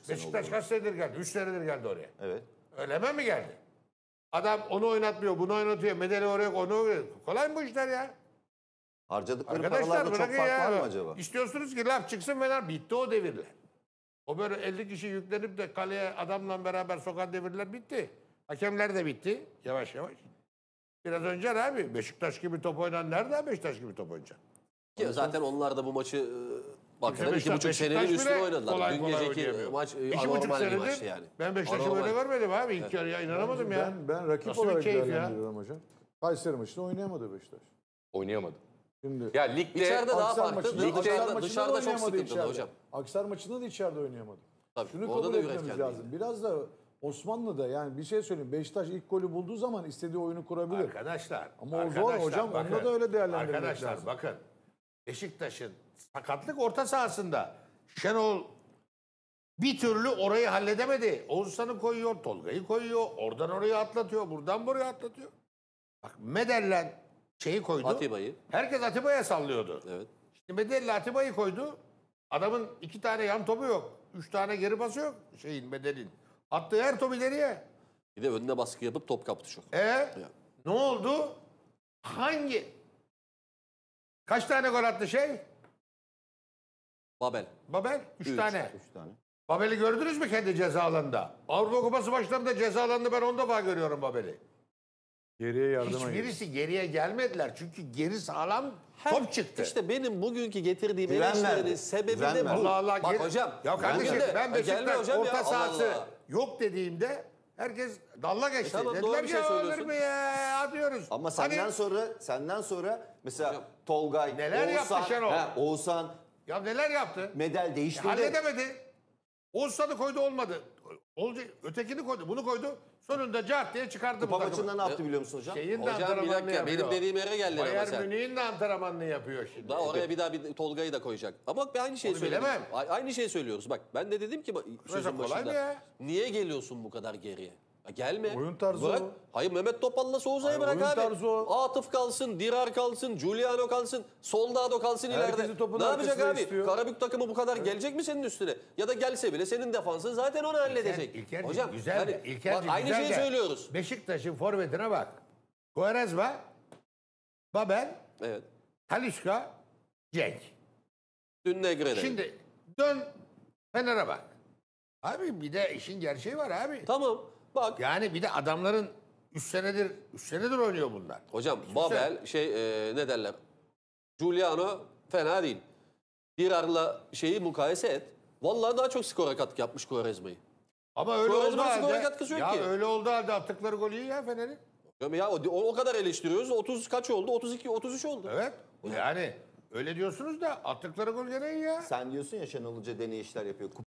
Beşiktaş kaç senedir geldi? 3 senedir geldi oraya. Evet. Öyle mi geldi? Adam onu oynatmıyor, bunu oynatıyor. Medeli oraya, onu oraya. Kolay mı bu işler ya? Harcadıkları Arkadaşlar paralarda çok bırakın fark ya. var mı acaba? İstiyorsunuz ki laf çıksın falan. Bitti o devirler. O böyle 50 kişi yüklenip de kaleye adamla beraber sokan devirler bitti. Hakemler de bitti. Yavaş yavaş. Biraz önce abi Beşiktaş gibi top oynayan nerede Beşiktaş gibi top oynayacak? Ki zaten onlar da bu maçı bakın Beşiktaş 2,5 senenin bile üstüne oynadılar. kolay Dün kolay geceki oynayamıyor. maç 2,5 anormal bir senedir maçtı yani. ben Beşiktaş'ı böyle Anormal. görmedim abi. İlk yarıya inanamadım ya. Ben rakip Nasıl bir olarak keyif ya? değerlendiriyorum hocam. Kayseri maçında oynayamadı Beşiktaş. Oynayamadı. Şimdi Ya ligde İçeride daha Aksar farklı. maçında- Aksar Dışarıda, maçında dışarıda da çok oynayamadı sıkıntılı içeride. hocam. Aksar maçında da içeride oynayamadı. Tabii, Şunu orada kabul da etmemiz üretken lazım. Biraz da Osmanlı'da yani bir şey söyleyeyim. Beşiktaş ilk golü bulduğu zaman istediği oyunu kurabilir. Arkadaşlar. Ama o zor arkadaşlar, hocam, onda da öyle değerlendirmek Arkadaşlar lazım. bakın. Beşiktaş'ın sakatlık orta sahasında Şenol bir türlü orayı halledemedi. Oğuzhan'ı koyuyor, Tolga'yı koyuyor. Oradan oraya atlatıyor, buradan buraya atlatıyor. Bak Medell'le şeyi koydu. Atiba'yı. Herkes Atiba'ya sallıyordu. Evet. Şimdi Medell'le Atiba'yı koydu. Adamın 2 tane yan topu yok. 3 tane geri pası yok Medell'in. Attığı her top ileriye. Bir de önüne baskı yapıp top kaptı çok. Ne oldu? Kaç tane gol attı Babel. Babel? 3 tane. 3 tane. Babel'i gördünüz mü kendi ceza alanında? Avrupa Kupası maçlarında ceza alanında ben 10 defa görüyorum Babel'i. Geriye yardıma gidiyor. Hiçbirisi geriye gelmediler. Çünkü geri sağlam top çıktı. İşte benim bugünkü getirdiğim Güven eleştirinin verdi. sebebi Güven de bu. verdi. Allah Allah. Bak hocam. Ya kardeşim bugün de- ben gelme Beşiktaş hocam orta ya, sahası Allah Allah. yok dediğimde herkes dalla geçti. tamam, Dediler doğru bir ki şey ya olur söylüyorsun. mu ya atıyoruz. Ama Hani- senden sonra mesela Hocam, Tolgay, neler yaptı Şenol? Oğuzhan, Ya neler yaptı? Medel değiştirdi. Halledemedi. Oğuzhan'ı koydu olmadı. Ötekini koydu, bunu koydu. Sonunda cart diye çıkardı Kupa bu takımı. maçında ne yaptı biliyor musun hocam? Şeyin de Hocam bir antrenmanını dakika, yapıyor. benim dediğim yere geldi ama Bayern sen. Münih'in de antrenmanını yapıyor şimdi. Daha oraya bir daha bir Tolga'yı da koyacak. Ama bak ben aynı şeyi Onu söyledim. bilemem. Aynı şeyi söylüyoruz. Bak ben de dedim ki sözün kolay başında. mı ya? Niye geliyorsun bu kadar geriye? Ya gelme. Oyun tarzı Bırak. o. Hayır Mehmet Topal'la Souza'yı Hayır, bırak oyun abi. tarzı o. Atıf kalsın, Dirar kalsın, Giuliano kalsın, Soldado kalsın Herkesi ileride. topun Ne yapacak arkasına abi? istiyor. Karabük takımı bu kadar gelecek mi senin üstüne? Ya da gelse bile senin defansın zaten onu halledecek. İlker'cim, Hocam güzel yani, de, İlker'cim, bak, aynı güzel şeyi de. söylüyoruz. Beşiktaş'ın forvetine bak. Quaresma, Babel, Evet. Talisca, Cenk. Dün Negre'de. Şimdi dön Fener'e bak. Abi bir de işin gerçeği var abi. Tamam. Bak Yani bir de adamların 3 senedir oynuyor bunlar. hocam Babel ne derler? Giuliano fena değil. Dirar'la şeyi mukayese et. Vallahi daha çok skora katkı yapmış Quaresma'yı. Ama öyle oldu Quaresma'nın skora halde. katkısı yok Ya ki. öyle oldu halde attıkları gol iyi ya Fener'in. Ya o kadar eleştiriyoruz. 30 kaç oldu? 32, 33 oldu. Evet. Yani öyle diyorsunuz da attıkları gol gene iyi ya. Sen diyorsun ya Şenol Hoca deney işler yapıyor.